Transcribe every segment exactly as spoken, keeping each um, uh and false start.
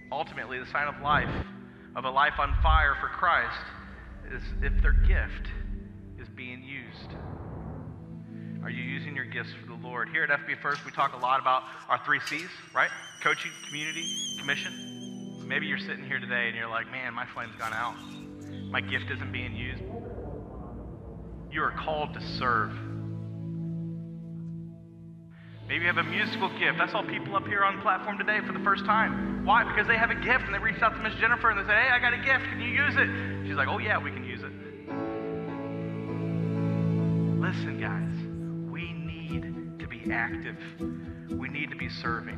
Ultimately, the sign of life, of a life on fire for Christ, is if their gift is being used. Are you using your gifts for the Lord? Here at F B First, we talk a lot about our three C's, right? Coaching, community, commission. Maybe you're sitting here today and you're like, man, my flame's gone out. My gift isn't being used. You are called to serve. Maybe you have a musical gift. I saw people up here on the platform today for the first time. Why? Because they have a gift, and they reached out to Miss Jennifer and they said, hey, I got a gift. Can you use it? She's like, oh yeah, we can use it. Listen, guys, we need to be active. We need to be serving.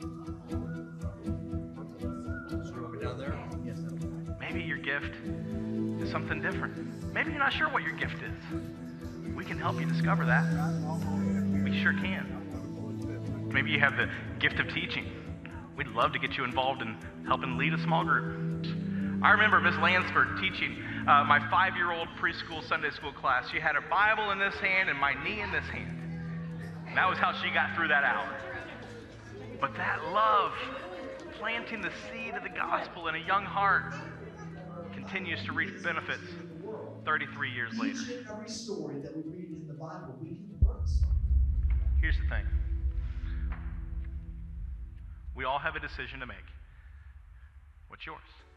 Down there? Yes, maybe your gift is something different. Maybe you're not sure what your gift is. We can help you discover that. We sure can. Maybe you have the gift of teaching. We'd love to get you involved in helping lead a small group. I remember Miss Lansford teaching uh, my five-year-old preschool Sunday school class. She had a Bible in this hand and my knee in this hand. And that was how she got through that hour. But that love, planting the seed of the gospel in a young heart, continues to reap benefits thirty-three years later. Each and every story that we read in the Bible, we can learn something. Here's the thing. We all have a decision to make. What's yours?